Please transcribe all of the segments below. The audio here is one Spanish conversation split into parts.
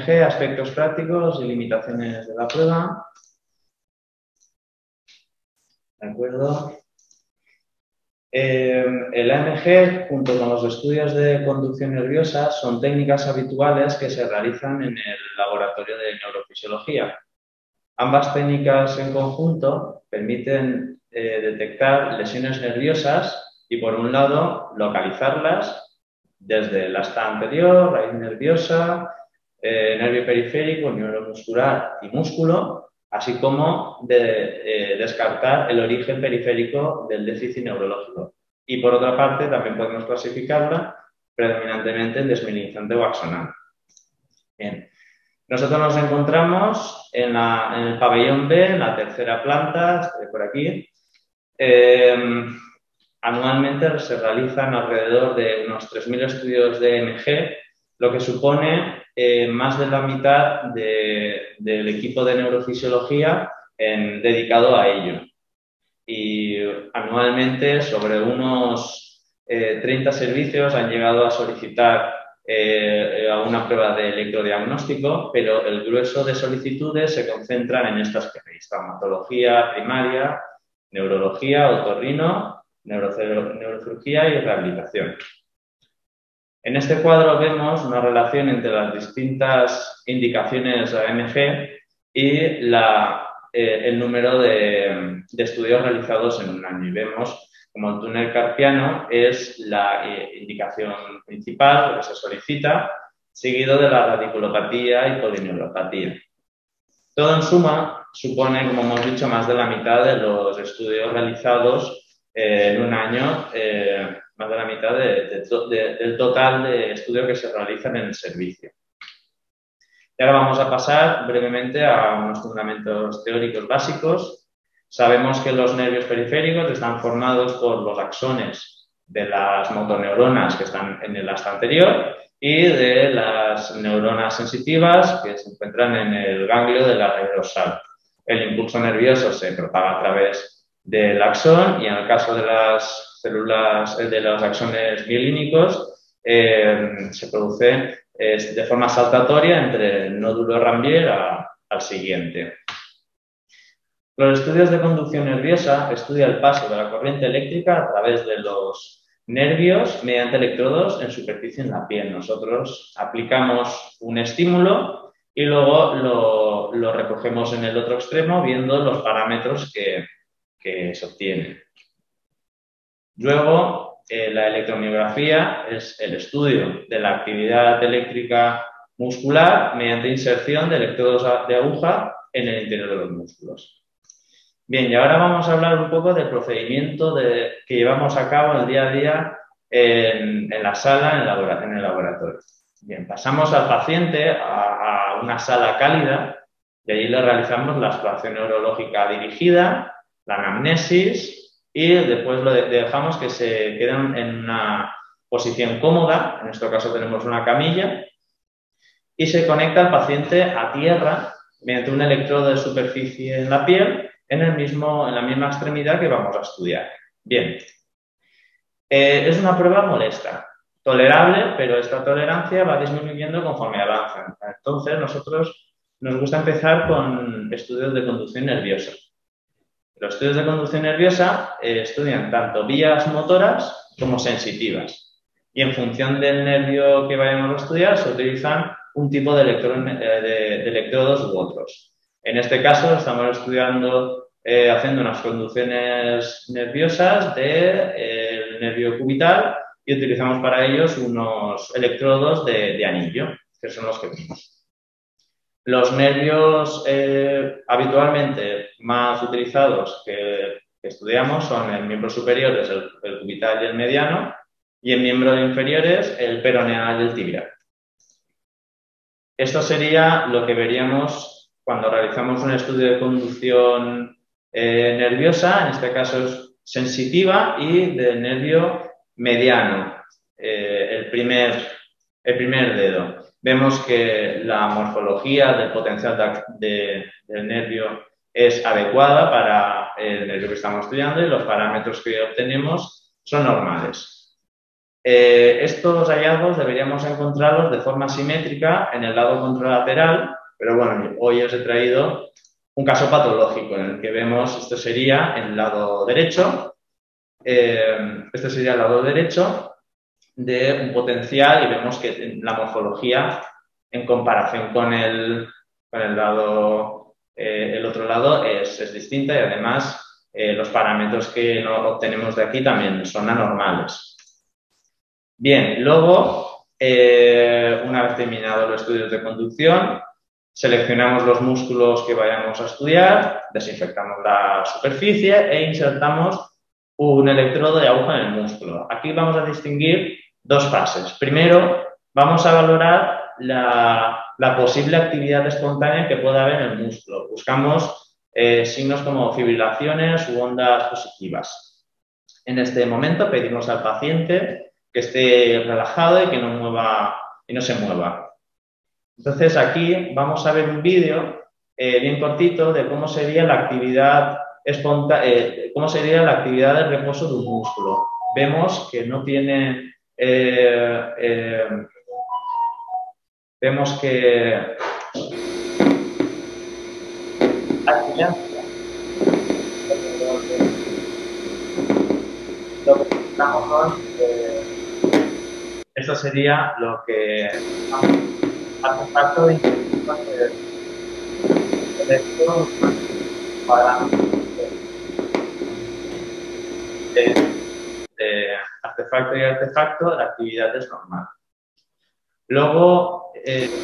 AMG, aspectos prácticos y limitaciones de la prueba. ¿De acuerdo? El AMG, junto con los estudios de conducción nerviosa, son técnicas habituales que se realizan en el laboratorio de neurofisiología. Ambas técnicas en conjunto permiten detectar lesiones nerviosas y, por un lado, localizarlas desde la asta anterior, raíz nerviosa, nervio periférico, neuromuscular y músculo, así como de descartar el origen periférico del déficit neurológico. Y, por otra parte, también podemos clasificarla predominantemente en desmielizante o axonal. Bien. Nosotros nos encontramos en el pabellón B, en la tercera planta, por aquí. Anualmente se realizan alrededor de unos 3.000 estudios de EMG, lo que supone más de la mitad del equipo de neurofisiología dedicado a ello. Y anualmente sobre unos 30 servicios han llegado a solicitar a una prueba de electrodiagnóstico, pero el grueso de solicitudes se concentran en estas que veis: traumatología primaria, neurología, otorrino, neurocirugía y rehabilitación. En este cuadro vemos una relación entre las distintas indicaciones AMG y el número de estudios realizados en un año. Y vemos como el túnel carpiano es la indicación principal, lo que se solicita, seguido de la radiculopatía y polineuropatía. Todo en suma supone, como hemos dicho, más de la mitad de los estudios realizados en un año, más de la mitad del total de estudios que se realizan en el servicio. Y ahora vamos a pasar brevemente a unos fundamentos teóricos básicos. Sabemos que los nervios periféricos están formados por los axones de las motoneuronas que están en el asta anterior y de las neuronas sensitivas que se encuentran en el ganglio de la raíz dorsal. El impulso nervioso se propaga a través del axón y, en el caso de las células de los axones mielínicos, se produce de forma saltatoria entre el nódulo Ranvier al siguiente. Los estudios de conducción nerviosa estudian el paso de la corriente eléctrica a través de los nervios mediante electrodos en superficie en la piel. Nosotros aplicamos un estímulo y luego lo recogemos en el otro extremo viendo los parámetros que se obtienen. Luego, la electromiografía es el estudio de la actividad eléctrica muscular mediante inserción de electrodos de aguja en el interior de los músculos. Bien, y ahora vamos a hablar un poco del procedimiento que llevamos a cabo en el día a día en la sala, en el laboratorio. Bien, pasamos al paciente a una sala cálida y allí le realizamos la exploración neurológica dirigida, la anamnesis y después lo dejamos que se queden en una posición cómoda. En este caso tenemos una camilla y se conecta al paciente a tierra mediante un electrodo de superficie en la piel en la misma extremidad que vamos a estudiar. Bien, es una prueba molesta, tolerable, pero esta tolerancia va disminuyendo conforme avanzan. Entonces, nosotros nos gusta empezar con estudios de conducción nerviosa. Los estudios de conducción nerviosa estudian tanto vías motoras como sensitivas. Y en función del nervio que vayamos a estudiar, se utilizan un tipo de electrodos u otros. En este caso, estamos estudiando, haciendo unas conducciones nerviosas del nervio cubital y utilizamos para ellos unos electrodos de anillo, que son los que vimos. Los nervios habitualmente más utilizados que estudiamos son el miembro superior, es el cubital y el mediano, y en miembros inferiores el peroneal y el tibial. Esto sería lo que veríamos cuando realizamos un estudio de conducción nerviosa, en este caso es sensitiva y del nervio mediano, el primer dedo. Vemos que la morfología del potencial del nervio es adecuada para el nervio que estamos estudiando y los parámetros que obtenemos son normales. Estos hallazgos deberíamos encontrarlos de forma simétrica en el lado contralateral, pero bueno, hoy os he traído un caso patológico en el que vemos, esto sería el lado derecho, este sería el lado derecho de un potencial y vemos que la morfología en comparación con el lado, el otro lado es distinta y además los parámetros que obtenemos de aquí también son anormales. Bien, luego, una vez terminados los estudios de conducción, seleccionamos los músculos que vayamos a estudiar, desinfectamos la superficie e insertamos un electrodo de aguja en el músculo. Aquí vamos a distinguir dos fases. Primero, vamos a valorar la posible actividad espontánea que pueda haber en el músculo. Buscamos signos como fibrilaciones u ondas positivas. En este momento pedimos al paciente que esté relajado y que no se mueva. Entonces aquí vamos a ver un vídeo bien cortito de cómo sería la actividad de reposo de un músculo. Vemos que no tiene vemos que esto sería lo que hace falta de artefacto y artefacto, la actividad es normal. Luego,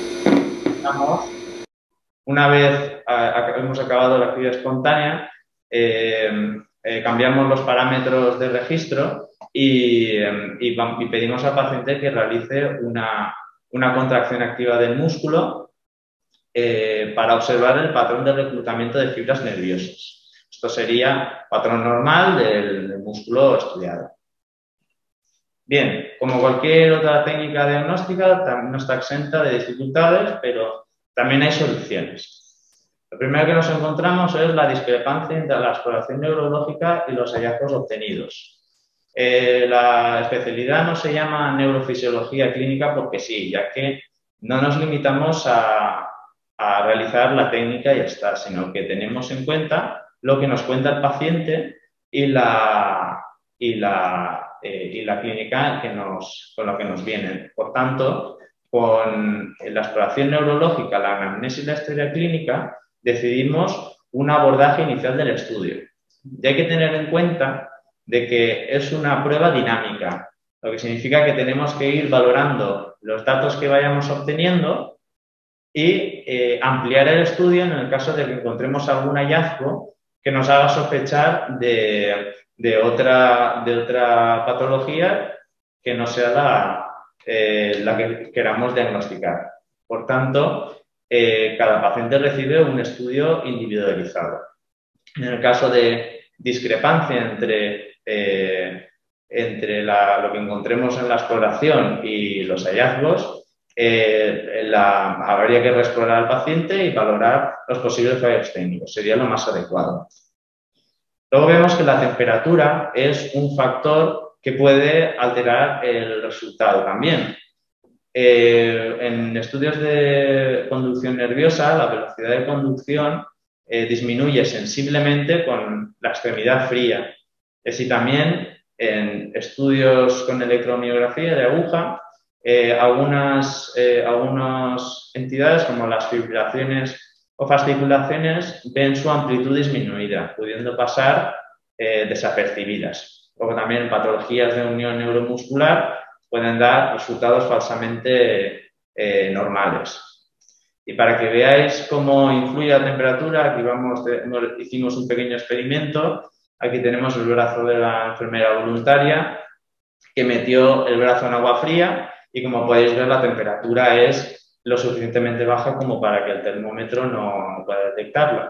una vez hemos acabado la actividad espontánea, cambiamos los parámetros de registro y pedimos al paciente que realice una contracción activa del músculo para observar el patrón de reclutamiento de fibras nerviosas. Esto sería patrón normal del músculo estudiado. Bien, como cualquier otra técnica diagnóstica, no está exenta de dificultades, pero también hay soluciones. Lo primero que nos encontramos es la discrepancia entre la exploración neurológica y los hallazgos obtenidos. La especialidad no se llama neurofisiología clínica porque sí, ya que no nos limitamos a realizar la técnica y ya está, sino que tenemos en cuenta lo que nos cuenta el paciente y la clínica con la que nos vienen. Por tanto, con la exploración neurológica, la anamnesis y la historia clínica, decidimos un abordaje inicial del estudio. Y hay que tener en cuenta de que es una prueba dinámica, lo que significa que tenemos que ir valorando los datos que vayamos obteniendo y ampliar el estudio en el caso de que encontremos algún hallazgo que nos haga sospechar de otra patología que no sea la que queramos diagnosticar. Por tanto, cada paciente recibe un estudio individualizado. En el caso de discrepancia entre lo que encontremos en la exploración y los hallazgos, habría que reexplorar al paciente y valorar los posibles fallos técnicos. Sería lo más adecuado. Luego vemos que la temperatura es un factor que puede alterar el resultado también. En estudios de conducción nerviosa, la velocidad de conducción disminuye sensiblemente con la extremidad fría. Y también en estudios con electromiografía de aguja, algunas entidades como las fibrilaciones o fasciculaciones ven su amplitud disminuida, pudiendo pasar desapercibidas. Luego también patologías de unión neuromuscular pueden dar resultados falsamente normales. Y para que veáis cómo influye la temperatura, aquí hicimos un pequeño experimento. Aquí tenemos el brazo de la enfermera voluntaria que metió el brazo en agua fría y como podéis ver la temperatura es lo suficientemente baja como para que el termómetro no pueda detectarla.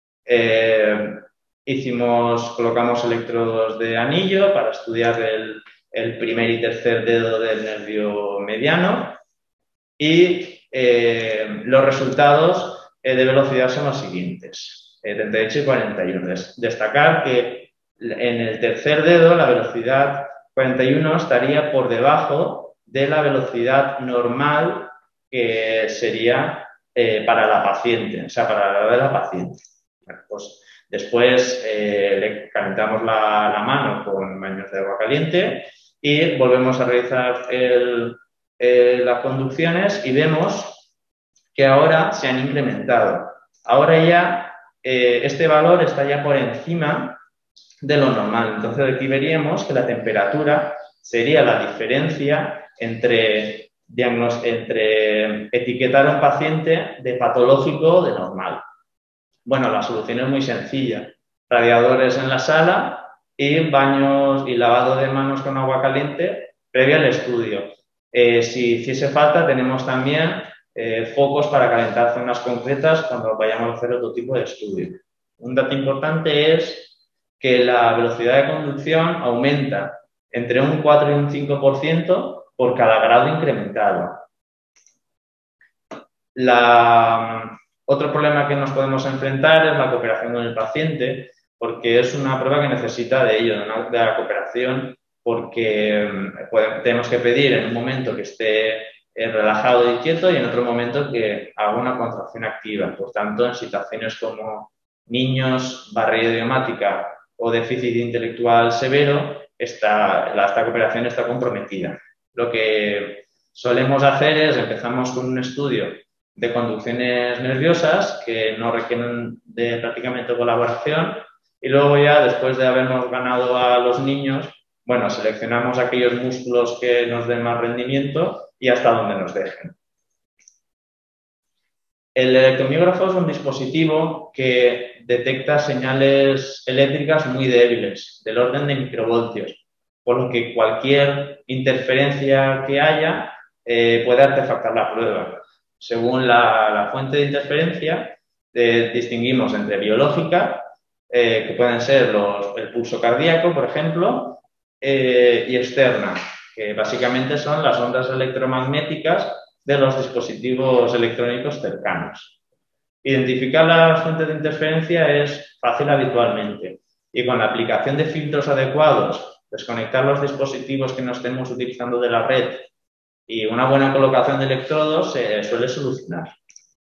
Colocamos electrodos de anillo para estudiar el primer y tercer dedo del nervio mediano y los resultados de velocidad son los siguientes, 38 y 41. Destacar que en el tercer dedo la velocidad 41 estaría por debajo de la velocidad normal que sería para la paciente, o sea, para la de la paciente. Bueno, pues después le calentamos la mano con baños de agua caliente y volvemos a realizar las conducciones y vemos que ahora se han incrementado. Ahora ya este valor está ya por encima de lo normal. Entonces aquí veríamos que la temperatura sería la diferencia entre etiquetar a un paciente de patológico o de normal. Bueno, la solución es muy sencilla. Radiadores en la sala y baños y lavado de manos con agua caliente previo al estudio. Si hiciese falta, tenemos también focos para calentar zonas concretas cuando vayamos a hacer otro tipo de estudio. Un dato importante es que la velocidad de conducción aumenta entre un 4 y un 5% por cada grado incrementado. Otro problema que nos podemos enfrentar es la cooperación con el paciente, porque es una prueba que necesita de ello, de la cooperación, porque tenemos que pedir en un momento que esté relajado y quieto y en otro momento que haga una contracción activa. Por tanto, en situaciones como niños, barrera idiomática o déficit intelectual severo, esta cooperación está comprometida. Lo que solemos hacer es, empezamos con un estudio de conducciones nerviosas que no requieren de prácticamente colaboración y luego ya después de habernos ganado a los niños, bueno, seleccionamos aquellos músculos que nos den más rendimiento y hasta donde nos dejen. El electromiógrafo es un dispositivo que detecta señales eléctricas muy débiles, del orden de microvoltios, por lo que cualquier interferencia que haya puede artefactar la prueba. Según la fuente de interferencia, distinguimos entre biológica, que pueden ser el pulso cardíaco, por ejemplo, y externa, que básicamente son las ondas electromagnéticas de los dispositivos electrónicos cercanos. Identificar las fuentes de interferencia es fácil habitualmente y con la aplicación de filtros adecuados, desconectar los dispositivos que no estemos utilizando de la red y una buena colocación de electrodos se suele solucionar.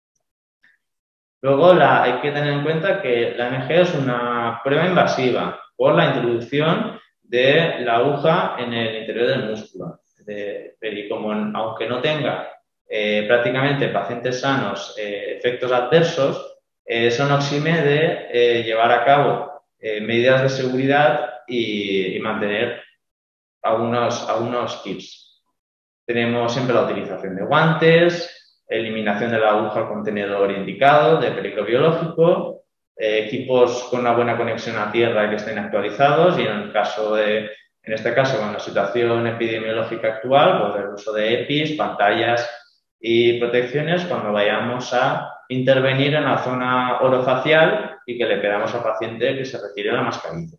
Luego hay que tener en cuenta que la MG es una prueba invasiva por la introducción de la aguja en el interior del músculo. Y como aunque no tenga prácticamente pacientes sanos efectos adversos, eso no exime de llevar a cabo medidas de seguridad y mantener algunos tips. Tenemos siempre la utilización de guantes, eliminación de la aguja con contenedor indicado de peligro biológico, equipos con una buena conexión a tierra que estén actualizados y en este caso con la situación epidemiológica actual, pues el uso de EPIs, pantallas y protecciones cuando vayamos a intervenir en la zona orofacial y que le pedamos al paciente que se retire la mascarilla.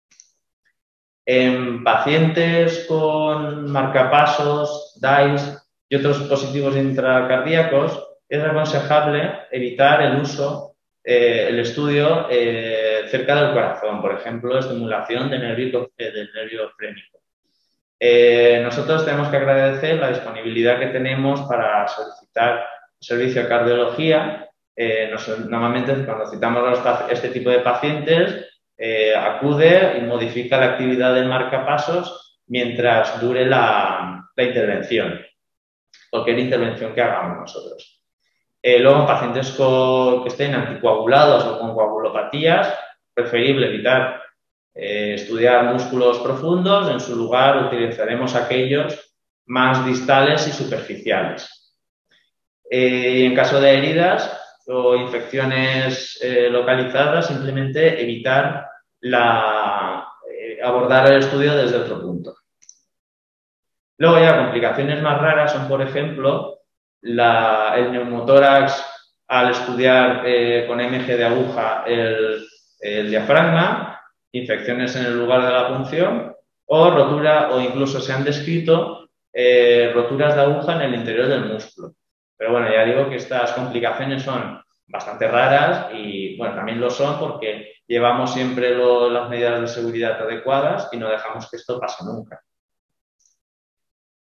En pacientes con marcapasos, DICE y otros dispositivos intracardíacos es aconsejable evitar el uso, el estudio cerca del corazón, por ejemplo, estimulación del nervio frénico. Nosotros tenemos que agradecer la disponibilidad que tenemos para solicitar servicio de cardiología. Normalmente cuando citamos este tipo de pacientes, acude y modifica la actividad del marcapasos mientras dure la intervención, cualquier intervención que hagamos nosotros. Luego, en pacientes que estén anticoagulados o con coagulopatías, preferible evitar estudiar músculos profundos. En su lugar, utilizaremos aquellos más distales y superficiales. Y en caso de heridas o infecciones localizadas, simplemente evitar abordar el estudio desde otro punto. Luego ya complicaciones más raras son, por ejemplo, el neumotórax al estudiar con MG de aguja el diafragma, infecciones en el lugar de la punción o rotura, o incluso se han descrito roturas de aguja en el interior del músculo. Pero bueno, ya digo que estas complicaciones son bastante raras y bueno, también lo son porque llevamos siempre las medidas de seguridad adecuadas y no dejamos que esto pase nunca.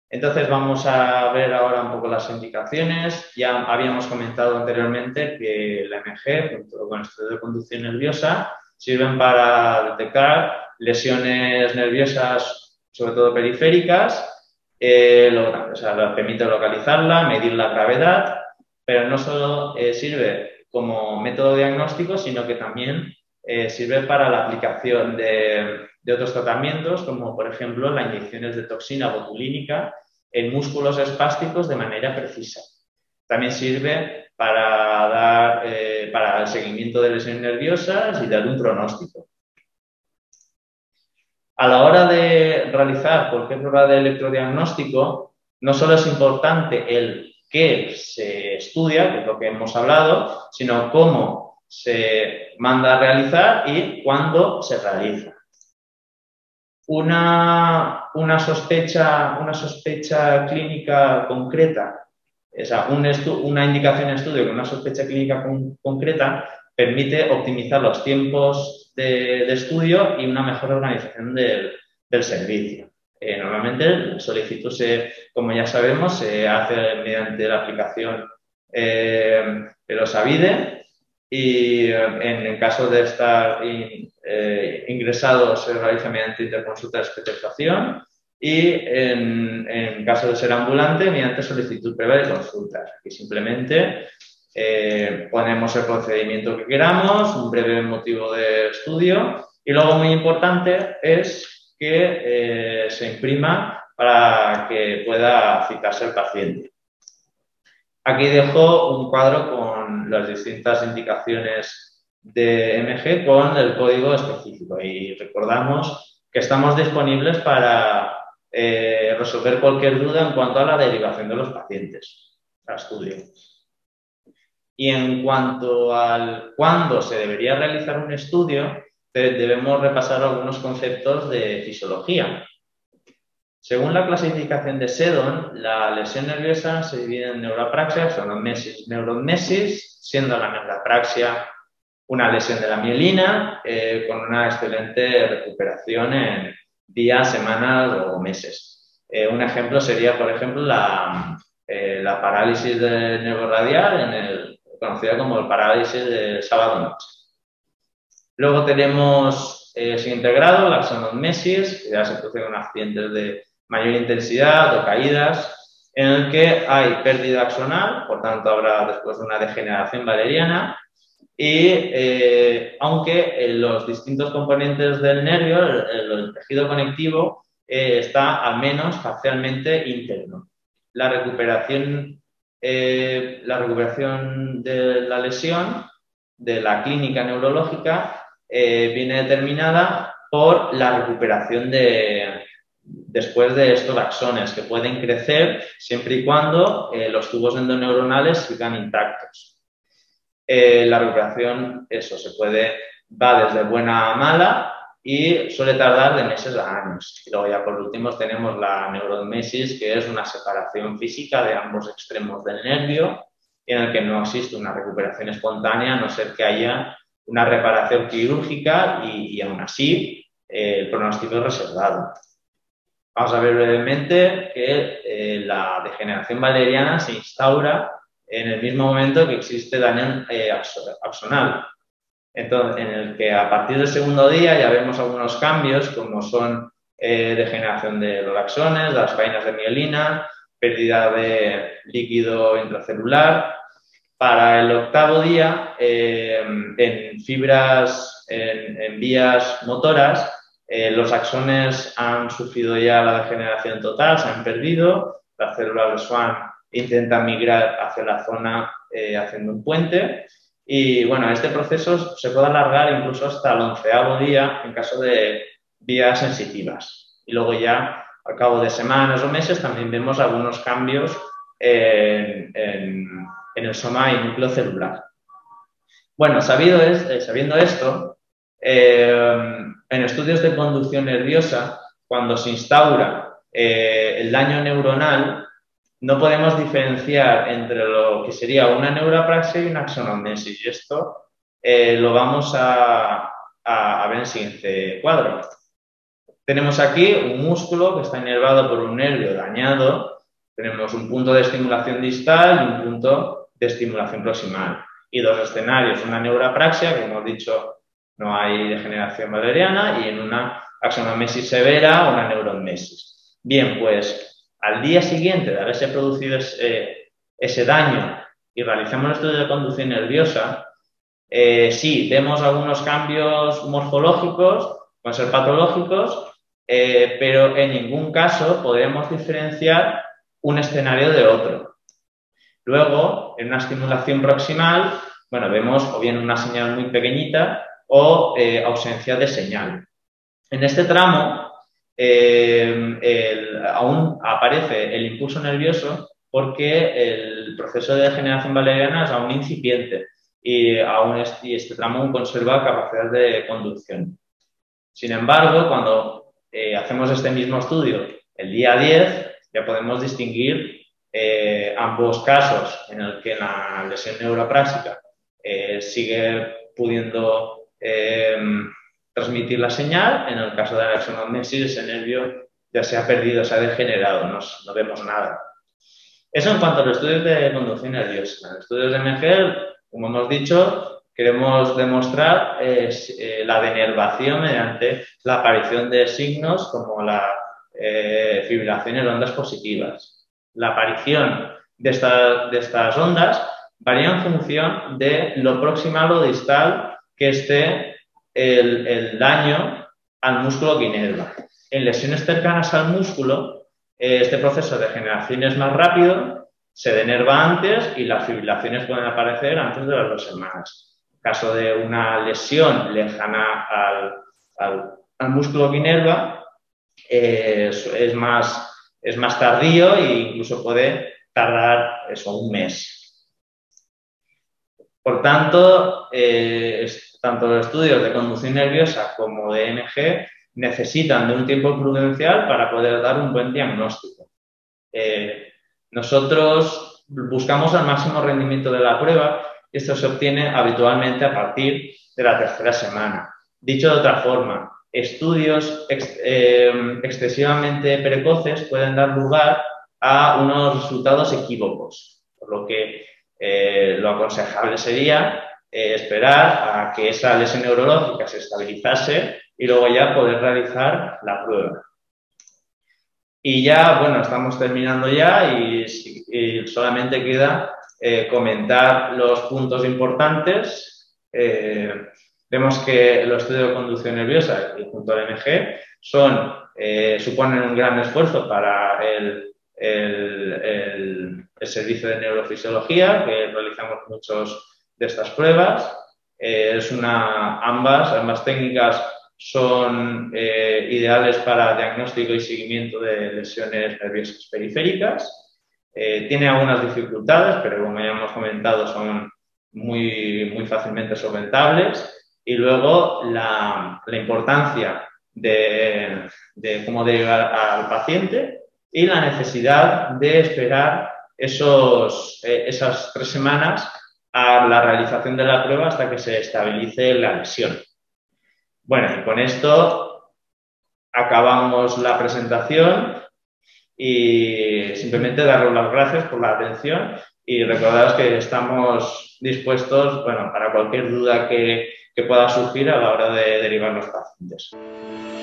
Entonces vamos a ver ahora un poco las indicaciones. Ya habíamos comentado anteriormente que la EMG, junto con el estudio de conducción nerviosa, sirven para detectar lesiones nerviosas, sobre todo periféricas, o sea, permite localizarla, medir la gravedad, pero no solo sirve como método diagnóstico, sino que también sirve para la aplicación de otros tratamientos, como por ejemplo las inyecciones de toxina botulínica en músculos espásticos de manera precisa. También sirve para el seguimiento de lesiones nerviosas y dar un pronóstico. A la hora de realizar cualquier prueba de electrodiagnóstico, no solo es importante el qué se estudia, que es lo que hemos hablado, sino cómo se manda a realizar y cuándo se realiza. Una sospecha clínica concreta, o sea, una indicación de estudio con una sospecha clínica concreta permite optimizar los tiempos de estudio y una mejor organización del servicio. Normalmente la solicitud, como ya sabemos, se hace mediante la aplicación de los AVIDE y en el caso de estar ingresados se realiza mediante interconsulta de especialización y en caso de ser ambulante mediante solicitud previa de consultas. Aquí simplemente ponemos el procedimiento que queramos, un breve motivo de estudio y luego muy importante es que se imprima para que pueda citarse el paciente. Aquí dejo un cuadro con las distintas indicaciones de EMG con el código específico y recordamos que estamos disponibles para resolver cualquier duda en cuanto a la derivación de los pacientes al estudio. Y en cuanto al cuándo se debería realizar un estudio, debemos repasar algunos conceptos de fisiología. Según la clasificación de Seddon, la lesión nerviosa se divide en neuropraxia, sonomesis, neuromesis, siendo la neuropraxia una lesión de la mielina con una excelente recuperación en días, semanas o meses. Un ejemplo sería, por ejemplo, la parálisis del nervio radial, conocida como el parálisis del sábado noche. Luego tenemos siguiente grado, la axonomesis, que ya se produce con accidentes de mayor intensidad o caídas, en el que hay pérdida axonal, por tanto habrá después una degeneración valeriana, y aunque los distintos componentes del nervio, el tejido conectivo, está al menos parcialmente íntegro. La recuperación de la lesión, de la clínica neurológica, viene determinada por la recuperación después de estos axones, que pueden crecer siempre y cuando los tubos endoneuronales sigan intactos. La recuperación, va desde buena a mala y suele tardar de meses a años. Y luego ya por último tenemos la neuromesis, que es una separación física de ambos extremos del nervio, en el que no existe una recuperación espontánea, a no ser que haya una reparación quirúrgica y aún así el pronóstico es reservado. Vamos a ver brevemente que la degeneración valeriana se instaura en el mismo momento que existe daño axonal. Entonces, en el que a partir del segundo día ya vemos algunos cambios, como son degeneración de los axones, las vainas de mielina, pérdida de líquido intracelular. Para el octavo día, en fibras, en vías motoras, los axones han sufrido ya la degeneración total, se han perdido, las células de Schwann intentan migrar hacia la zona haciendo un puente y bueno, este proceso se puede alargar incluso hasta el 11º día en caso de vías sensitivas. Y luego ya, al cabo de semanas o meses, también vemos algunos cambios en el soma y núcleo celular. Bueno, sabiendo esto, en estudios de conducción nerviosa, cuando se instaura el daño neuronal, no podemos diferenciar entre lo que sería una neuropraxia y una axonomesis. Y esto lo vamos a ver en el siguiente cuadro. Tenemos aquí un músculo que está inervado por un nervio dañado Tenemos un punto de estimulación distal y un punto de estimulación proximal. Y dos escenarios, una neuroapraxia, que hemos dicho no hay degeneración valeriana, y en una axonomesis severa, una neuromesis. Bien, pues al día siguiente de haberse producido ese daño y realizamos el estudio de conducción nerviosa, sí, vemos algunos cambios morfológicos, pueden ser patológicos, pero en ningún caso podemos diferenciar un escenario de otro. Luego, en una estimulación proximal, bueno, vemos o bien una señal muy pequeñita o ausencia de señal. En este tramo aún aparece el impulso nervioso porque el proceso de degeneración valeriana es aún incipiente y este tramo aún conserva capacidad de conducción. Sin embargo, cuando hacemos este mismo estudio el día 10, ya podemos distinguir ambos casos en el que la lesión neuropráxica sigue pudiendo transmitir la señal. En el caso de la axonomesis, ese nervio ya se ha perdido, se ha degenerado, no vemos nada. Eso en cuanto a los estudios de conducción nerviosa. En los estudios de MG, como hemos dicho, queremos demostrar la denervación mediante la aparición de signos como la fibrilación en ondas positivas. La aparición de estas ondas varía en función de lo proximal o distal que esté el daño al músculo que inerva. En lesiones cercanas al músculo, este proceso de degeneración es más rápido, se denerva antes y las fibrilaciones pueden aparecer antes de las 2 semanas. En caso de una lesión lejana al músculo que inerva, es más tardío e incluso puede tardar un mes. Por tanto, tanto los estudios de conducción nerviosa como de EMG necesitan de un tiempo prudencial para poder dar un buen diagnóstico. Nosotros buscamos el máximo rendimiento de la prueba y esto se obtiene habitualmente a partir de la 3ª semana. Dicho de otra forma, estudios excesivamente precoces pueden dar lugar a unos resultados equívocos, por lo que lo aconsejable sería esperar a que esa lesión neurológica se estabilizase y luego ya poder realizar la prueba. Y ya, bueno, estamos terminando ya y solamente queda comentar los puntos importantes. Vemos que los estudios de conducción nerviosa y junto al MG suponen un gran esfuerzo para el servicio de neurofisiología, que realizamos muchos de estas pruebas. Ambas técnicas son ideales para diagnóstico y seguimiento de lesiones nerviosas periféricas. Tiene algunas dificultades, pero como ya hemos comentado, son muy fácilmente solventables. Y luego la importancia de cómo derivar al paciente y la necesidad de esperar esas 3 semanas a la realización de la prueba hasta que se estabilice la lesión. Bueno, y con esto acabamos la presentación y simplemente daros las gracias por la atención y recordaros que estamos dispuestos, bueno, para cualquier duda que pueda surgir a la hora de derivar los pacientes.